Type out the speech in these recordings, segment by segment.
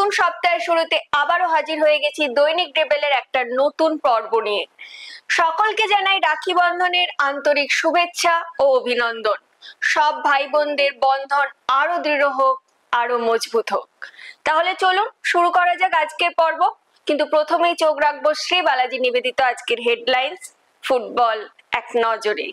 নতুন সপ্তাহের শুরুতে আবারও হাজির হয়ে গেছি দৈনিক ডেবেলের একটা নতুন পর্ব নিয়ে। সকলকে জানাই রাখি বন্ধনের আন্তরিক শুভেচ্ছা ও অভিনন্দন। সব ভাই বোনদের বন্ধন আরো দৃঢ় হোক, আরো মজবুত হোক। তাহলে চলুন শুরু করা যাক আজকের পর্ব। কিন্তু প্রথমেই চোখ রাখবো শ্রী বালাজি নিবেদিত আজকের হেডলাইন্স, ফুটবল এক নজরে।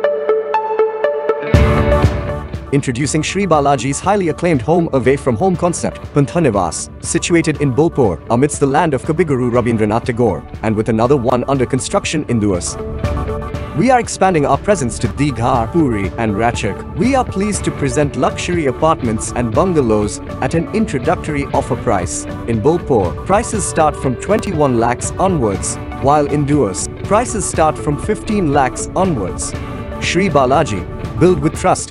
Introducing Sri Balaji's highly acclaimed home away from home concept, Panthanivas, situated in Bolpur, amidst the land of Kabiguru Rabindranath Tagore, and with another one under construction in Duas. We are expanding our presence to Digha, Puri, and Ratchak. We are pleased to present luxury apartments and bungalows at an introductory offer price. In Bolpur, prices start from 21 lakhs onwards, while in Duas, prices start from 15 lakhs onwards. Sri Balaji, build with trust.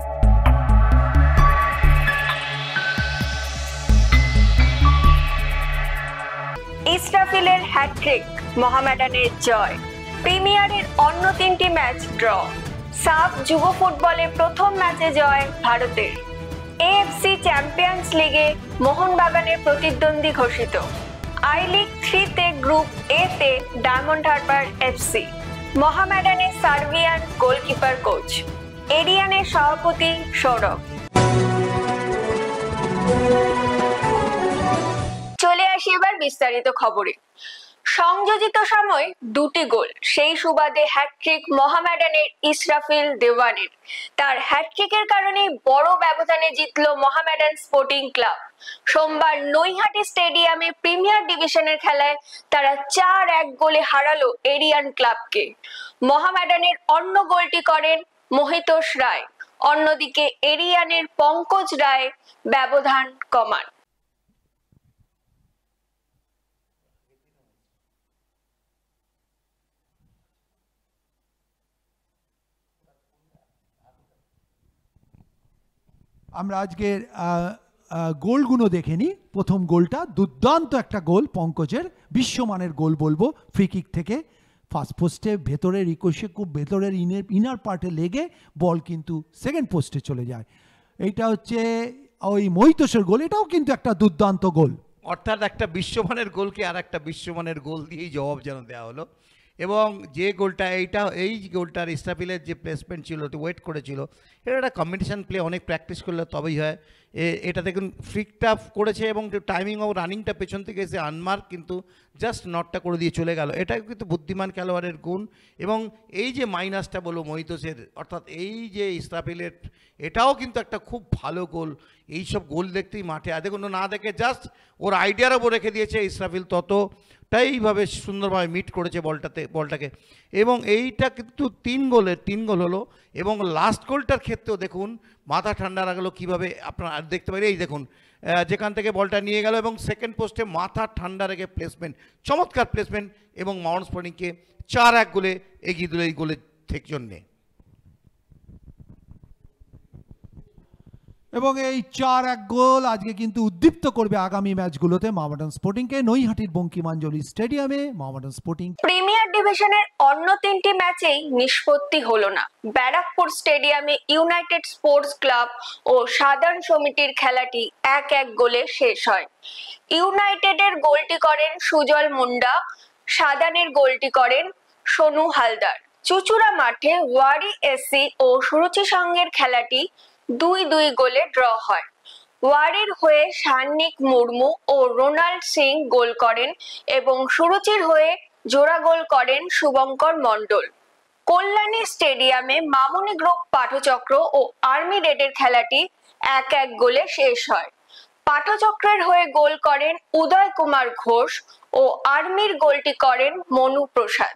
ইসরাফিলের hat trick, মোহামেডানের জয়। প্রিমিয়ারের অন্য তিনটি match draw. সাফ যুব ফুটবলে প্রথম ম্যাচে জয় ভারতের। এএফসি চ্যাম্পিয়ন্স লিগে মোহনবাগানের প্রতিদ্বন্দ্বী ঘোষিত। আই লিগ 3-তে গ্রুপ এ-তে ডায়মন্ড হারবার এফসি। মোহামেডানের সার্বিয়ান গোলকিপার কোচ। এরিয়ানের সভাপতি সৌরভ। চলে আসি এবার বিস্তারিত খবরে। সংযোজিত সময় দুটি গোল, সেই সুবাদে হ্যাটট্রিক মোহামেডানের ইসরাফিল দেওয়ানের। তার হ্যাটট্রিকের কারণে বড় ব্যবধানে জিতল মোহামেডান স্পোর্টিং ক্লাব। সোমবার নৈহাটি স্টেডিয়ামে প্রিমিয়ার ডিভিশনের খেলায় তারা 4-1 গোলে হারালো এরিয়ান ক্লাবকে। মোহামেডানের অন্য গোলটি করেন মোহিতোষ রায়, অন্যদিকে এরিয়ানের পঙ্কজ রায় ব্যবধান কমান। আমরা আজকের গোলগুলো দেখে নিই। প্রথম গোলটা দুর্দান্ত একটা গোল পঙ্কজের, বিশ্বমানের গোল বলবো। ফ্রি কিক থেকে ফার্স্ট পোস্টে ভেতরের রিকোশে খুব ভেতরের ইনার পার্টে লেগে বল কিন্তু সেকেন্ড পোস্টে চলে যায়। এইটা হচ্ছে ওই মহিতোষের গোল, এটাও কিন্তু একটা দুর্দান্ত গোল। অর্থাৎ একটা বিশ্বমানের গোলকে আর একটা বিশ্বমানের গোল দিয়েই জবাব যেন দেওয়া হলো। এবং যে গোলটা এই গোলটার ইসরাফিলের যে প্লেসমেন্ট ছিল, ওয়েট করেছিল, এটা একটা কম্বিনেশন প্লে, অনেক প্র্যাকটিস করলে তবেই হয়। এটা দেখুন ফ্লিকটা করেছে এবং টাইমিং ও রানিংটা পেছন থেকে এসে আনমার্ক কিন্তু জাস্ট নটটা করে দিয়ে চলে গেল। এটা কিন্তু বুদ্ধিমান খেলোয়াড়ের গুণ। এবং এই যে মাইনাসটা বলো মহিতোষের, অর্থাৎ এই যে ইসরাফিলের, এটাও কিন্তু একটা খুব ভালো গোল। এইসব গোল দেখতেই মাঠে দেখুন না দেখে জাস্ট ওর আইডিয়ার ওপর রেখে দিয়েছে ইসরাফিল, ততটাইভাবে সুন্দরভাবে মিট করেছে বলটাকে। এবং এইটা কিন্তু 3 গোল হলো। এবং লাস্ট গোলটার ক্ষেত্রেও দেখুন মাথা ঠান্ডা রাখলো কীভাবে, আপনারা দেখতে পারেন। এই দেখুন যেখান থেকে বলটা নিয়ে গেল এবং সেকেন্ড পোস্টে মাথা ঠান্ডা রেখে প্লেসমেন্ট, চমৎকার প্লেসমেন্ট, এবং মাউন্ট স্পোর্টিংকে 4-1 গোলে এগিয়ে দিল এই গোলের থেকে জন্যে। এবং এই 4-1 গোল আজকে কিন্তু উদ্দীপ্ত করবে আগামী ম্যাচগুলোতে মোহামেডান স্পোর্টিংকে। নৈহাটির বঙ্কিমাঞ্জলি স্টেডিয়ামে মোহামেডান স্পোর্টিং। প্রিমিয়ার ডিভিশনের অন্য তিনটি ম্যাচেই নিষ্পত্তি হলো না। ব্যারাকপুর স্টেডিয়ামে ইউনাইটেড স্পোর্টস ক্লাব ও সাধারণ সমিতির খেলাটি 1-1 গোলে শেষ হয়। ইউনাইটেডের গোলটি করেন সুজল মুন্ডা, সাদানের গোলটি করেন সোনু হালদার। চুচুড়া মাঠে ওয়ারি এসসি ও সুরুচি সঙ্গের খেলাটি 2-2 গোলে ড্র হয়। ওয়ারির হয়ে সান্নিক মুর্মু ও রোনাল্ড সিং গোল করেন এবং সুরুচির হয়ে জোড়া গোল করেন শুভঙ্কর মণ্ডল। কল্যাণী স্টেডিয়ামে মামুনি গ্রুপ পাঠচক্র ও আর্মি রেডের খেলাটি 1-1 গোলে শেষ হয়। পাঠচক্রের হয়ে গোল করেন উদয় কুমার ঘোষ ও আর্মির গোলটি করেন মনু প্রসাদ।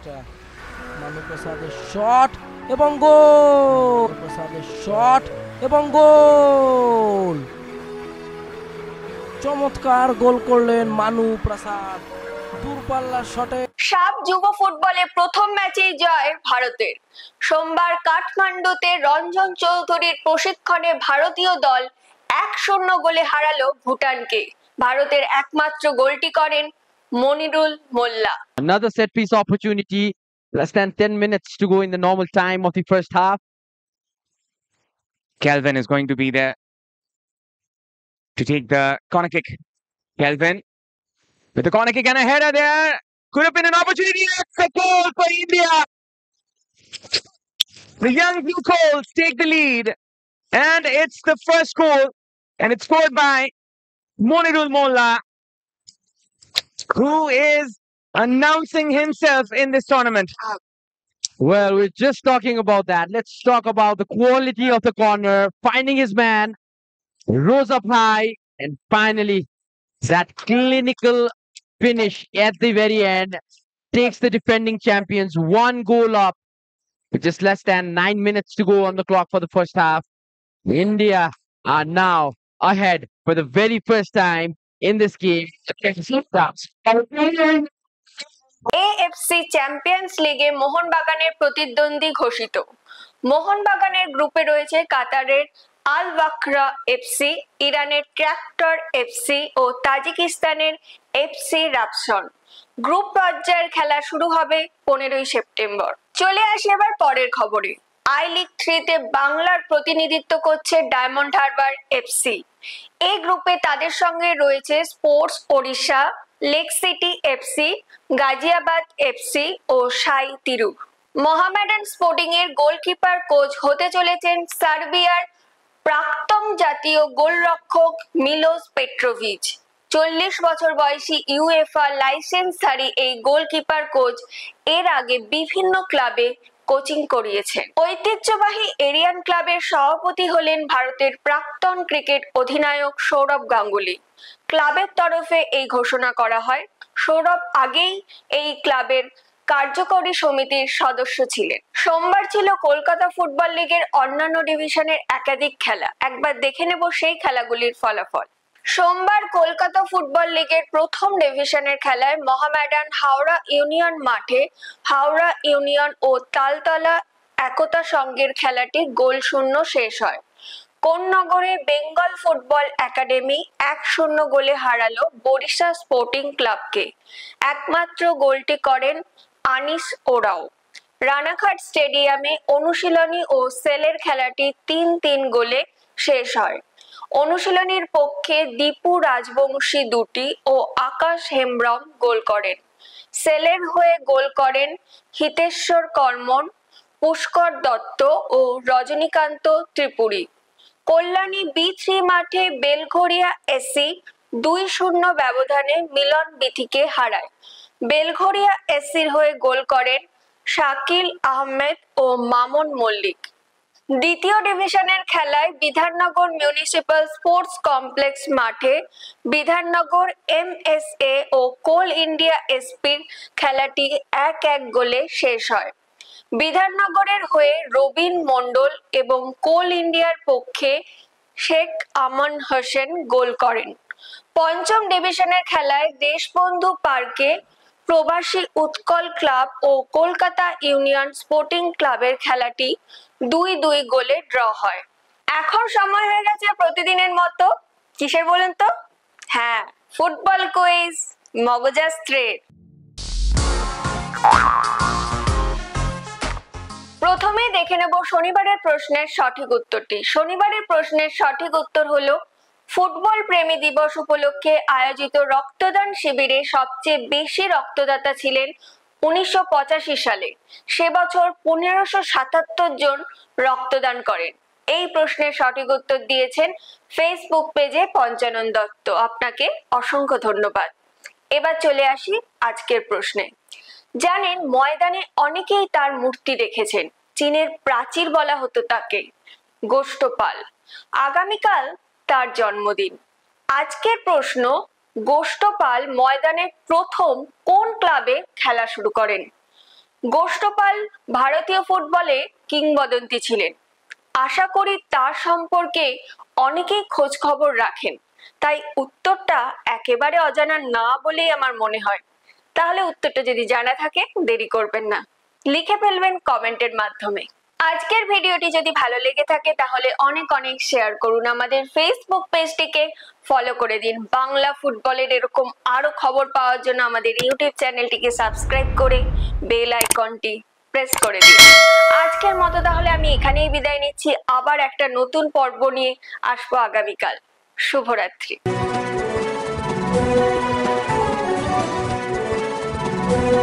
মানু প্রসাদের শট এবং গোল, প্রসাদের শট এবং গোল, চমৎকার গোল করলেন মানু প্রসাদ দূরপাল্লার শটে। সাব যুব ফুটবলে প্রথম ম্যাচেই জয় ভারতের। সোমবার কাঠমান্ডুতে রঞ্জন চৌধুরীর প্রশিক্ষণে ভারতীয় দল 1-0 গোলে হারালো ভুটানকে। ভারতের একমাত্র গোলটি করেন Monirul Molla. Another set piece opportunity. Less than 10 minutes to go in the normal time of the first half. Kelvin is going to be there to take the corner kick. Kelvin with the corner kick and a header there. Could have been an opportunity. It's a goal for India. The young Blue Coals take the lead. And it's the first goal. And it's scored by Monirul Molla, who is announcing himself in this tournament. Well, we're just talking about that. Let's talk about the quality of the corner, finding his man, rose up high, and finally that clinical finish at the very end takes the defending champions 1 goal up with just less than 9 minutes to go on the clock for the first half. India are now ahead for the very first time in this game. AFC champions লিগে মোহনবাগানের প্রতিদ্বন্দ্বী ঘোষিত। মোহনবাগানের গ্রুপে রয়েছে কাতারের Al Wakrah FC, ইরানের Tractor FC ও তাজিকিস্তানের এফসি রাপসন। গ্রুপ পর্যায়ের খেলা শুরু হবে 15 সেপ্টেম্বর। চলে আসি এবার পরের খবরে। আই লিগ 3-তে বাংলার প্রতিনিধিত্ব করছে ডায়মন্ড হারবার এফসি। এই গ্রুপে তাদের সঙ্গে রয়েছে Sports Odisha, Lake City FC, Ghaziabad FC ও সাই তিরুর। মোহামেডান স্পোর্টিং এর গোলকিপার কোচ হতে চলেছেন সার্বিয়ার প্রাক্তন জাতীয় গোলরক্ষক মিলোস পেট্রোভিচ। 40 বছর বয়সী ইউএফা লাইসেন্সধারী এই গোলকিপার কোচ এর আগে বিভিন্ন ক্লাবে কোচিং করিয়েছেন। ঐতিহ্যবাহী এরিয়ান ক্লাবের সভাপতি হলেন ভারতের প্রাক্তন ক্রিকেট অধিনায়ক সৌরভ গাঙ্গুলি। ক্লাবের তরফে এই ঘোষণা করা হয়। সৌরভ আগেই এই ক্লাবের কার্যকরী সমিতির সদস্য ছিলেন। সোমবার ছিল কলকাতা ফুটবল লিগের অন্যান্য ডিভিশনের একাধিক খেলা। একবার দেখে নেব সেই খেলাগুলির ফলাফল। সোমবার কলকাতা ফুটবল লিগের প্রথম ডিভিশনের খেলায় মোহামেডান হাওড়া ইউনিয়ন মাঠে হাওড়া ইউনিয়ন ও তালতলা একতা সংঘের খেলাটি গোলশূন্য শেষ হয়। কোন্নগরে বেঙ্গল ফুটবল একাডেমি 1-0 গোলে হারালো বরিশা স্পোর্টিং ক্লাবকে। একমাত্র গোলটি করেন আনিস ওরাও। রানাঘাট স্টেডিয়ামে অনুশীলনী ও সেলের খেলাটি 3-3 গোলে শেষ হয়। অনুশীলনীর পক্ষে দীপু রাজবংশী 2টি ও আকাশ হেমব্রম গোল করেন। সেলের হয়ে গোল করেন হিতেশ্বর কর্মন, পুষ্কর দত্ত ও রজনীকান্ত ত্রিপুরী। কল্যাণী বি3 মাঠে বেলঘরিয়া এসসি 2-0 ব্যবধানে মিলন বিথিকে হারায়। বেলঘরিয়া এসসির হয়ে গোল করেন শাকিল আহমেদ ও মামুন মল্লিক। দ্বিতীয় ডিভিশনের খেলায় বিধাননগর মিউনিসিপাল স্পোর্টস কমপ্লেক্স মাঠে বিধাননগর এমএসএ ও কোল ইন্ডিয়া এসপির খেলাটি 1-1 গোলে শেষ হয়। বিধাননগরের হয়ে রবিন মণ্ডল এবং কোল ইন্ডিয়ার পক্ষে শেখ আমান হোসেন গোল করেন। পঞ্চম ডিভিশনের খেলায় দেশবন্ধু পার্কে প্রবাসী উৎকল ক্লাব ও কলকাতা ইউনিয়ন স্পোর্টিং ক্লাবের খেলাটি 2-2 গোলে ড্র হয়। এখন সময় হয়ে গেছে প্রতিদিনের মতো কিসের বলেন তো? হ্যাঁ, ফুটবল কুইজ মগজাস্ত্রের। প্রথমে দেখে নেব শনিবারের প্রশ্নের সঠিক উত্তরটি। শনিবারের প্রশ্নের সঠিক উত্তর হলো ফুটবল প্রেমী দিবস উপলক্ষে আয়োজিত রক্তদান শিবিরে সবচেয়ে বেশি রক্তদাতা ছিলেন 1985 সালে। সে বছর 1577 জন রক্তদান করেন। এই প্রশ্নের সঠিক উত্তর দিয়েছেন ফেসবুক পেজে পঞ্চানন দত্ত। আপনাকে অসংখ্য ধন্যবাদ। এবার চলে আসি আজকের প্রশ্নে। জানেন, ময়দানে অনেকেই তার মূর্তি দেখেছেন। চীনের প্রাচীর বলা হতো তাকে। গোষ্ঠপাল। আগামীকাল তার জন্মদিন। আজকের প্রশ্ন, গোষ্ঠপাল ময়দানে প্রথম কোন ক্লাবে খেলা শুরু করেন? গোষ্ঠপাল ভারতীয় ফুটবলে কিংবদন্তি ছিলেন। আশা করি তার সম্পর্কে অনেকেই খোঁজ খবর রাখেন, তাই উত্তরটা একেবারে অজানা না বলেই আমার মনে হয়। তাহলে উত্তরটা যদি জানা থাকে দেরি করবেন না, লিখে ফেলবেন কমেন্টের মাধ্যমে। আজকের ভিডিওটি যদি ভালো লেগে থাকে তাহলে অনেক অনেক শেয়ার করুন, আমাদের ফেসবুক পেজটিকে ফলো করে দিন। বাংলা ফুটবলের এরকম আরো খবর পাওয়ার জন্য আমাদের ইউটিউব চ্যানেলটিকে সাবস্ক্রাইব করে বেল আইকনটি প্রেস করে দিন। আজকের মতো তাহলে আমি এখানেই বিদায় নিচ্ছি, আবার একটা নতুন পর্ব নিয়ে আসবো আগামীকাল। শুভরাত্রি।